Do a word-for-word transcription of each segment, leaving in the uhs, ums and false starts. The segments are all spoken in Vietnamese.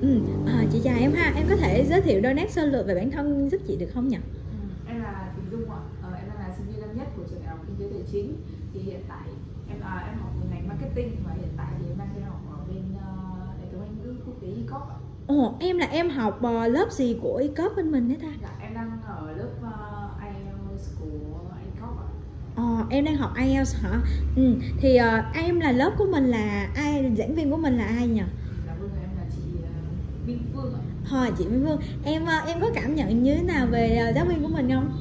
Ừ, à, chị chào em ha, em có thể giới thiệu đôi nét sơ lược về bản thân giúp chị được không nhỉ? Ừ, em là Thùy Dung ạ. Ờ, em đang là sinh viên năm nhất của trường đại học kinh tế tài chính. Thì hiện tại em à, em học ngành marketing và hiện tại thì em đang theo học ở bên uh, hệ thống Anh ngữ quốc tế e cop ạ. Ồ, em là em học uh, lớp gì của e cop bên mình đấy ta? Dạ, em đang ở lớp uh, ai eo của e cop ạ. Ờ, em đang học ai eo hả? Ừ, thì uh, em là lớp của mình là ai, giảng viên của mình là ai nhỉ? Dạ vâng, em là chị uh, Minh Phương ạ. Thôi chị Minh Phương, em uh, em có cảm nhận như thế nào về uh, giáo viên của mình không?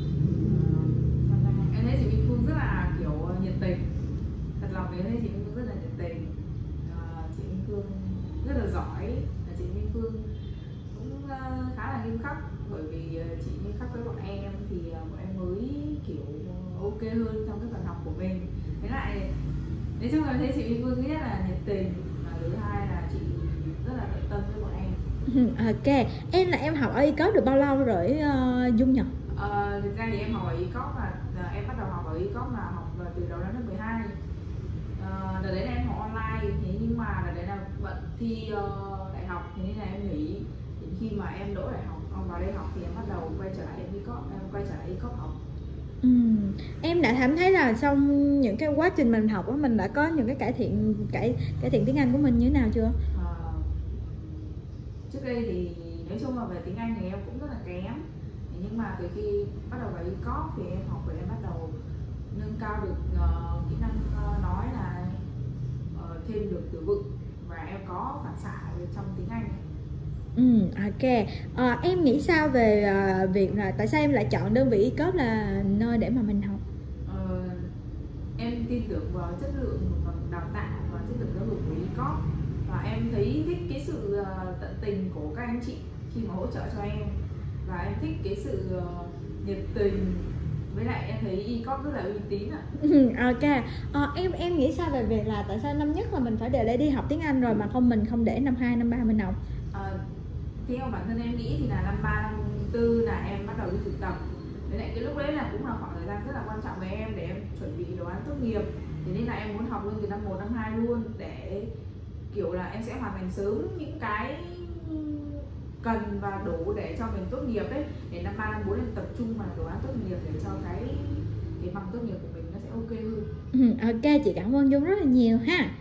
Uh, em thấy chị Minh Phương rất là kiểu nhiệt tình. Thật lòng em thấy chị Minh Phương rất là nhiệt tình. Uh, chị Minh Phương rất là giỏi. Chị Minh Phương cũng uh, khá là nghiêm khắc, bởi vì uh, chị nghiêm khắc với bọn em thì uh, bọn em mới kiểu ok hơn trong cái phần học của mình. Thế lại nói chung là thấy chị Minh Phương thứ nhất là nhiệt tình, và thứ hai là chị rất là tận tâm với bọn em. Ok, em là em học ở e cop được bao lâu rồi uh, Dung nhỉ? Ờ, thực ra thì em học ở e cop và uh, em bắt đầu học ở e cop là học từ đầu năm lớp mười hai. Uh, đợt đấy là em học online, thế nhưng mà đợt đấy là bận thi uh, đại học, thế nên là em nghỉ. Đến khi mà em đỗ đại học, em vào đây học thì em bắt đầu quay trở lại em e cop, em quay trở lại e cop học. Ừ. Em đã cảm thấy là trong những cái quá trình mình học đó, mình đã có những cái cải thiện cải cải thiện tiếng Anh của mình như thế nào chưa? Uh, trước đây thì nói chung là về tiếng Anh thì em cũng rất là kém, nhưng mà từ khi bắt đầu vào e cop thì em học và em bắt đầu nâng cao được uh, kỹ năng uh, nói là uh, thêm được từ vựng và em có phản xạ trong tiếng Anh. Ừ, ok. À, em nghĩ sao về uh, việc là tại sao em lại chọn đơn vị e cop là nơi để mà mình học? Ờ, em tin tưởng vào chất lượng đào tạo và chất lượng giáo dục của e cop, và em thấy thích cái sự uh, tận tình của các anh chị khi mà hỗ trợ cho em, và em thích cái sự uh, nhiệt tình, với lại em thấy e cop rất là uy tín ạ. Ok. À, em em nghĩ sao về việc là tại sao năm nhất là mình phải để để đi học tiếng Anh rồi mà không mình không để năm hai năm ba mình học? Ờ, theo bản thân em nghĩ thì là năm ba năm tư là em bắt đầu đi thực tập, với lại cái lúc đấy là cũng là khoảng thời gian rất là quan trọng với em để em chuẩn bị đồ án tốt nghiệp, thế nên là em muốn học luôn từ năm một năm hai luôn, để kiểu là em sẽ hoàn thành sớm những cái cần và đủ để cho mình tốt nghiệp ấy, để năm ba năm bốn em tập trung vào đồ án tốt nghiệp để cho cái cái bằng tốt nghiệp của mình nó sẽ ok hơn. Ừ, ok, chị cảm ơn Dung rất là nhiều ha.